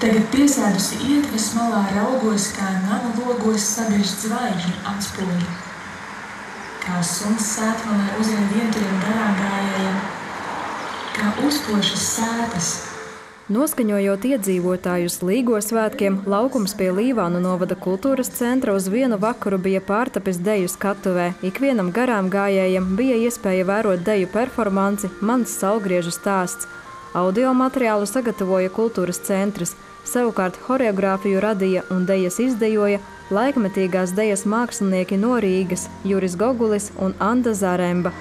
Tagad piesēdusi ietves malā raugos, kā nama logos sabirst zvaigžņu atspūļi. Kā suns sētmalē uzina vienturiem garām gājējiem, kā uzpošas sētas. Noskaņojot iedzīvotājus Līgo svētkiem, laukums pie Līvānu novada kultūras centra uz vienu vakaru bija pārtapis deju skatuvē. Ikvienam garām gājējam bija iespēja vērot deju performanci Mans saulgriežu stāsts. Audio materiālu sagatavoja kultūras centrs, savukārt horeogrāfiju radīja un dejas izdejoja laikmetīgās dejas mākslinieki no Rīgas Juris Gogulis un Anda Zaremba.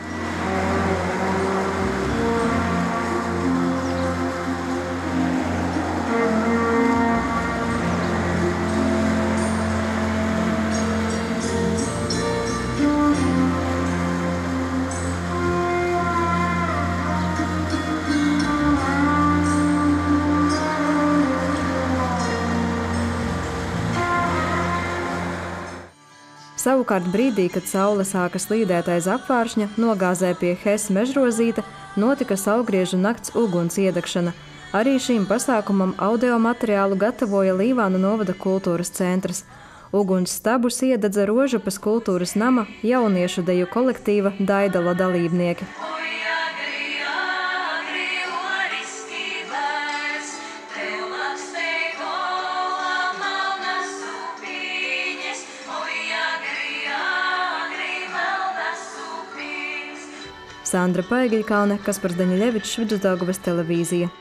Savukārt brīdī, kad saule sāka slīdēt aiz apvāršņa, nogāzē pie Hes mežrozīta, notika saulgriežu nakts uguns iedegšana. Arī šīm pasākumam audio materiālu gatavoja Līvānu novada kultūras centrs. Uguns stabus iededza Rožupas kultūras nama jauniešu deju kolektīva Daidala dalībnieki. Sandra Paigļkalne, Kaspars Daņļevičs, Vidusdaugavas televīzija.